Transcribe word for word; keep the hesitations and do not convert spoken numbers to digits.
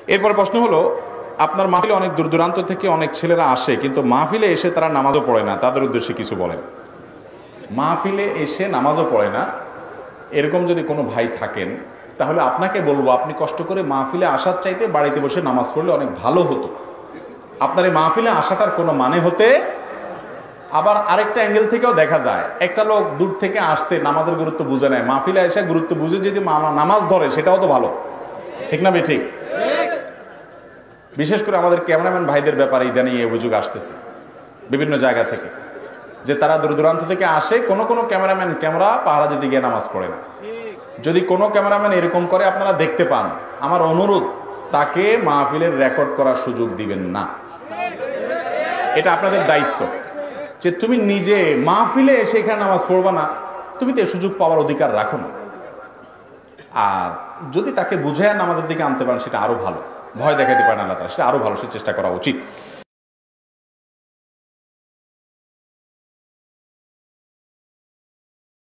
এরপর প্রশ্ন হলো, আপনার মাহফিলে অনেক দূর দূরান্ত থেকে অনেক ছেলেরা আসে, কিন্তু মাহফিলে এসে তারা নামাজও পড়ে না, তাদের উদ্দেশ্যে কিছু বলেন। মাহফিলে এসে নামাজও পড়ে না এরকম যদি কোনো ভাই থাকেন, তাহলে আপনাকে বলবো, আপনি কষ্ট করে মাহফিলে আসার চাইতে বাড়িতে বসে নামাজ পড়লে অনেক ভালো হতো। আপনার এই মাহফিলে আসাটার কোনো মানে হতে। আবার আরেকটা অ্যাঙ্গেল থেকেও দেখা যায়, একটা লোক দূর থেকে আসছে, নামাজের গুরুত্ব বুঝে নেয়, মাহফিলে এসে গুরুত্ব বুঝে যদি নামাজ ধরে, সেটাও তো ভালো, ঠিক না? ঠিক। বিশেষ করে আমাদের ক্যামেরাম্যান ভাইদের ব্যাপারে ইদানিং এই অভিযোগ আসতেছে বিভিন্ন জায়গা থেকে, যে তারা দূর দূরান্ত থেকে আসে, কোনো কোনো ক্যামেরাম্যান ক্যামেরা পাহারা দিতে গিয়ে নামাজ পড়ে না। যদি কোনো ক্যামেরাম্যান এরকম করে আপনারা দেখতে পান, আমার অনুরোধ, তাকে মাহফিলের রেকর্ড করার সুযোগ দিবেন না। এটা আপনাদের দায়িত্ব, যে তুমি নিজে মাহফিলে এসে এখানে নামাজ পড়বা না, তুমি তো সুযোগ পাওয়ার অধিকার রাখো না। আর যদি তাকে বুঝে নামাজের দিকে আনতে পারেন, সেটা আরো ভালো। ভয় দেখাতে পারেন আল্লাহ তাআলা, সেটা আরো ভালো, সে চেষ্টা করা উচিত।